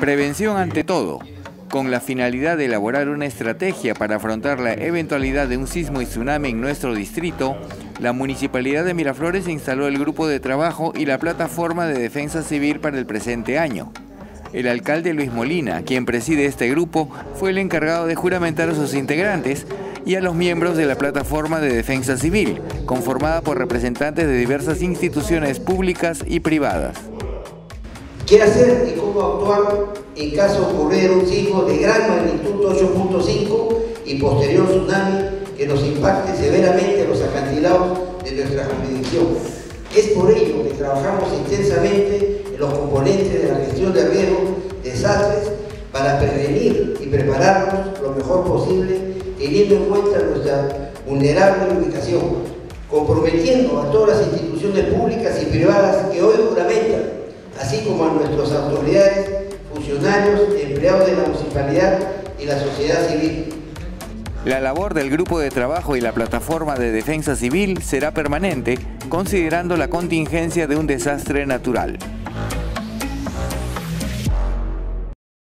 Prevención ante todo. Con la finalidad de elaborar una estrategia para afrontar la eventualidad de un sismo y tsunami en nuestro distrito, la Municipalidad de Miraflores instaló el grupo de trabajo y la plataforma de defensa civil para el presente año. El alcalde Luis Molina, quien preside este grupo, fue el encargado de juramentar a sus integrantes y a los miembros de la plataforma de defensa civil, conformada por representantes de diversas instituciones públicas y privadas. ¿Qué hacer y cómo actuar en caso de ocurrir un sismo de gran magnitud 8.5 y posterior tsunami que nos impacte severamente en los acantilados de nuestra jurisdicción? Es por ello que trabajamos intensamente en los componentes de la gestión de riesgos, desastres, para prevenir y prepararnos lo mejor posible, teniendo en cuenta nuestra vulnerable ubicación, comprometiendo a todas las instituciones públicas y privadas que hoy juramentan, así como a nuestras autoridades, funcionarios, empleados de la municipalidad y la sociedad civil. La labor del grupo de trabajo y la plataforma de defensa civil será permanente, considerando la contingencia de un desastre natural.